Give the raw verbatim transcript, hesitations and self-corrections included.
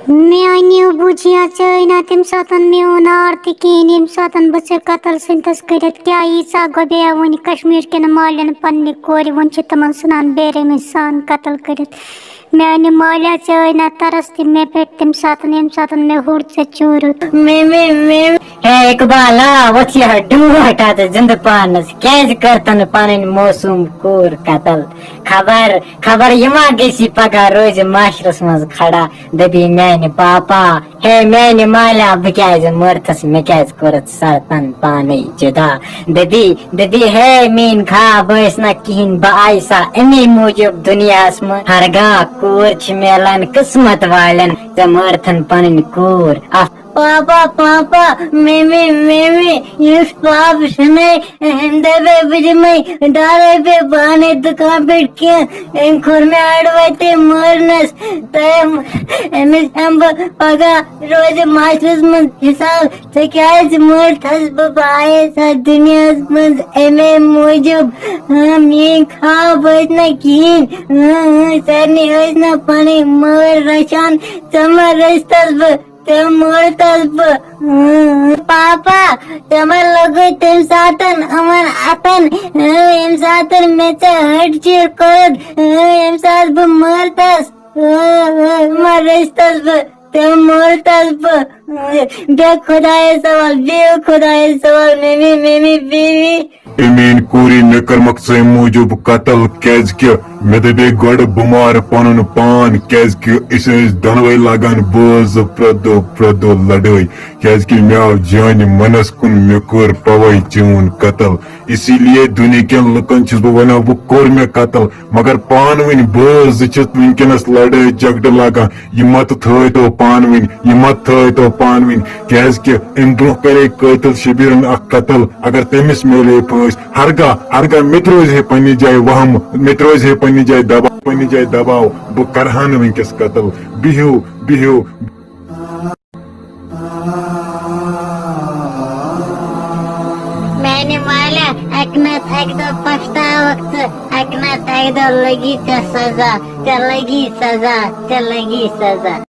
میانیو بوجیا چینا تم ساتن میون آرتی کین یم ساتن بچ قتل سنتس کرت کیا عیسا گوبیا ون کشمیر کن مالین پنی کوری ون چھ تمن سنان بیرے میں سان قتل کرت میانی مالیا چینا ترستی میں پیٹ تم ساتن یم ساتن میں ہور سے چورت میں میں میں ہے اقبالا وچیا ڈو ہٹا تے زند پانس کیز کرتن پانن موسم کور قتل خبر خبر یما گسی پگا روز معاشرس مز کھڑا دبی میانہ پاپا ہے میانہ مالا بکیاز مرتس میں کیز کرت سرتن پانے جدا دبی دبی ہے مین خواب ٲس نہ کہین بہ آیسا امی موجب دنیاس من ہرگاہ کور چھ میلان قسمت والن ژے مرتھن پنن کور پاپا پاپا ممی ممی اس پاپ سنے دبے بجمے ڈارے پہ بانے دکان پیٹ کیا ان کھور میں اڑوتے مرنس تم امس ہم پگا روز معاشرس من حساب ژے کیاز مرتھس بہ بائے سا دنیا من امی موجب میٲنۍ خواب ٲسۍ نہ کہین سارنٕے ٲسۍ نہ پنٕنۍ مٲلۍ رچھان ژٕ ما رٔچھتس بہٕ تم مرتس بہ پاپا تمن لگے تم ساتن امن اتن یم ساتن میں ژے ہٹ چیر کرد یم سات بہ مرتس ما رٔچھتس بہ تم مرتس بہ بے خداے سوال بے خداے سوال ممی ممی بیوی امین کوری مے کرمک ژے موجوب قتل کیاز کہ مے دبے گۄڈٕ بہٕ مارٕ پنُن پان کیاز کہ أسۍ ٲسۍ دۄنوے لاگان بٲژ پرٛٮ۪تھ دۄہ پرٛٮ۪تھ دۄہ لڑٲے کیاز کہ مےٚ آو جانہِ منس کُن مےٚ کوٚر توے چون قتل اسی لیے دُنہیٖکٮ۪ن لُکن چھُس بہٕ ونان وۄنۍ کوٚر مےٚ قتل مگر پانہٕ ؤنۍ بٲژ زٕ چھِ وٕنکیٚنس لڑٲے جگڑٕ لاگان یہِ مت تھٲیتو پانہٕ ؤنۍ یہِ مت تھٲیتو پانہٕ ؤنۍ کیاز کہ امہِ برونٛہہ کرے قٲتل شبیرن اکھ قتل اگر تٔمِس میلے پھٲسۍ ہرگاہ ہرگاہ مےٚ تہِ روزِ ہے پننہِ جایہِ وہم مےٚ تہِ روزِ ہے پننہِ جایہِ دباو پننہِ جایہِ دباو بہٕ کرہا نہٕ وٕنکیٚس قتل بِہِو بِہِو میانہ مالا اک نت اک دۄہ پچھتاوکھ ژٕ اک نت اک دۄہ لگی ژےٚ سزا ژےٚ لگی سزا ژےٚ لگی سزا